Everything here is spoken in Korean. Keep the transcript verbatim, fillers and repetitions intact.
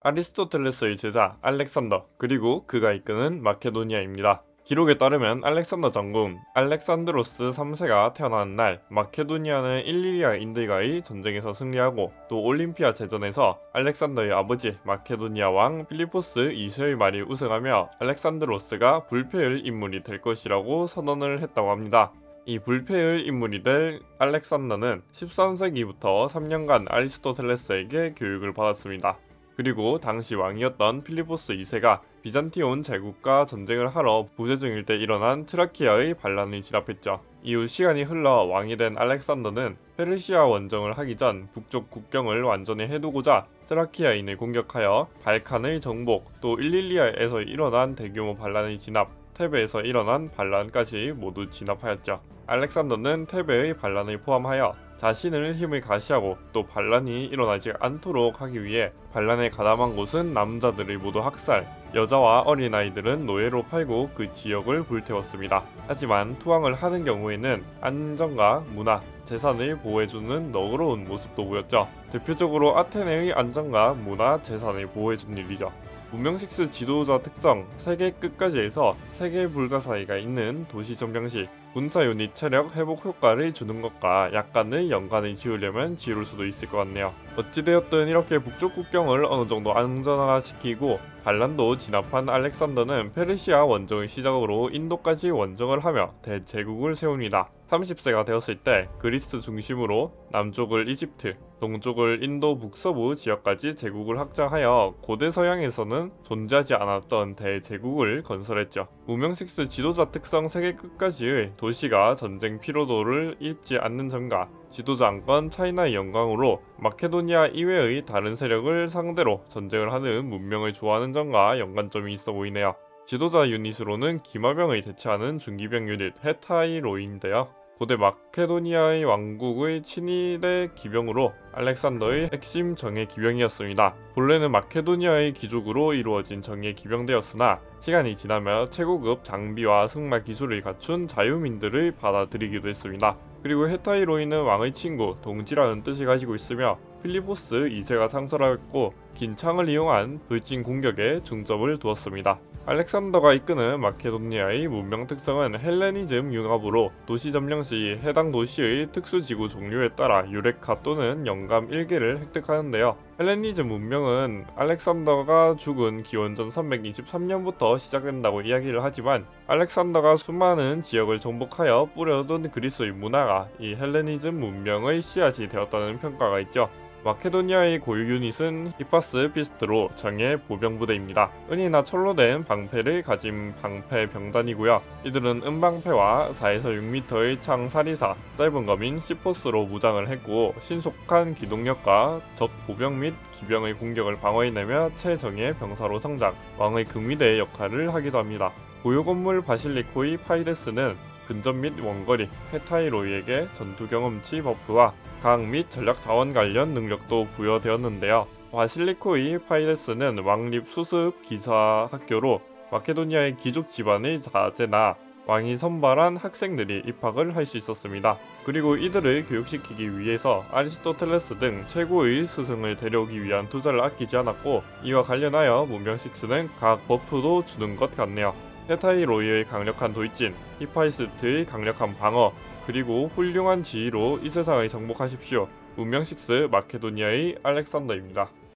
아리스토텔레스의 제자 알렉산더, 그리고 그가 이끄는 마케도니아입니다. 기록에 따르면 알렉산더 장군 알렉산드로스 삼 세가 태어나는 날 마케도니아는 일리리아 인들과의 전쟁에서 승리하고 또 올림피아 제전에서 알렉산더의 아버지 마케도니아 왕 필리포스 이 세의 말이 우승하며 알렉산드로스가 불패의 인물이 될 것이라고 선언을 했다고 합니다. 이 불패의 인물이 될 알렉산더는 십삼 세기부터 삼 년간 아리스토텔레스에게 교육을 받았습니다. 그리고 당시 왕이었던 필리포스 이 세가 비잔티온 제국과 전쟁을 하러 부재 중일 때 일어난 트라키아의 반란을 진압했죠. 이후 시간이 흘러 왕이 된 알렉산더는 페르시아 원정을 하기 전 북쪽 국경을 완전히 해두고자 트라키아인을 공격하여 발칸의 정복, 또 일릴리아에서 일어난 대규모 반란의 진압, 테베에서 일어난 반란까지 모두 진압하였죠. 알렉산더는 테베의 반란을 포함하여 자신을 힘을 가시하고 또 반란이 일어나지 않도록 하기 위해 반란에 가담한 곳은 남자들을 모두 학살, 여자와 어린아이들은 노예로 팔고 그 지역을 불태웠습니다. 하지만 투항을 하는 경우에는 안전과 문화, 재산을 보호해주는 너그러운 모습도 보였죠. 대표적으로 아테네의 안전과 문화, 재산을 보호해준 일이죠. 문명식스 지도자 특성 세계 끝까지에서 세계 불가사의가 있는 도시 점령식, 군사 유닛 체력 회복 효과를 주는 것과 약간의 연관을 지으려면 지을 수도 있을 것 같네요. 어찌되었든 이렇게 북쪽 국경을 어느 정도 안전화시키고 반란도 진압한 알렉산더는 페르시아 원정의 시작으로 인도까지 원정을 하며 대제국을 세웁니다. 삼십 세가 되었을 때 그리스 중심으로 남쪽을 이집트, 동쪽을 인도 북서부 지역까지 제국을 확장하여 고대 서양에서는 존재하지 않았던 대제국을 건설했죠. 무명식스 지도자 특성 세계 끝까지의 도시가 전쟁 피로도를 입지 않는 점과 지도자 안건 차이나의 영광으로 마케도니아 이외의 다른 세력을 상대로 전쟁을 하는 문명을 좋아하는 점과 연관점이 있어 보이네요. 지도자 유닛으로는 기마병을 대체하는 중기병 유닛 헤타이로인데요. 고대 마케도니아의 왕국의 친위대 기병으로 알렉산더의 핵심 정예 기병이었습니다. 본래는 마케도니아의 귀족으로 이루어진 정예 기병대였으나 시간이 지나며 최고급 장비와 승마 기술을 갖춘 자유민들을 받아들이기도 했습니다. 그리고 헤타이로이는 왕의 친구, 동지라는 뜻을 가지고 있으며 필리포스 이 세가 창설하였고 긴 창을 이용한 돌진 공격에 중점을 두었습니다. 알렉산더가 이끄는 마케도니아의 문명 특성은 헬레니즘 융합으로 도시 점령 시 해당 도시의 특수지구 종류에 따라 유레카 또는 영감 일 개를 획득하는데요. 헬레니즘 문명은 알렉산더가 죽은 기원전 삼백이십삼 년부터 시작된다고 이야기를 하지만 알렉산더가 수많은 지역을 정복하여 뿌려둔 그리스의 문화가 이 헬레니즘 문명의 씨앗이 되었다는 평가가 있죠. 마케도니아의 고유 유닛은 히파스 피스트로 정예 보병부대입니다. 은이나 철로 된 방패를 가진 방패 병단이고요. 이들은 은방패와 사에서 육 미터의 창사리사, 짧은 검인 시포스로 무장을 했고 신속한 기동력과 적 보병 및 기병의 공격을 방어해내며 최정예 병사로 성장, 왕의 금위대의 역할을 하기도 합니다. 고유 건물 바실리코의 파이레스는 근접 및 원거리, 헤타이로이에게 전투 경험치 버프와 강 및 전략 자원 관련 능력도 부여되었는데요. 바실리코의 파이레스는 왕립 수습 기사 학교로 마케도니아의 귀족 집안의 자제나 왕이 선발한 학생들이 입학을 할 수 있었습니다. 그리고 이들을 교육시키기 위해서 아리스토텔레스 등 최고의 스승을 데려오기 위한 투자를 아끼지 않았고 이와 관련하여 문명식스는 각 버프도 주는 것 같네요. 헤타이로이의 강력한 돌진, 히파이스트의 강력한 방어, 그리고 훌륭한 지휘로 이 세상을 정복하십시오. 문명식스 마케도니아의 알렉산더입니다.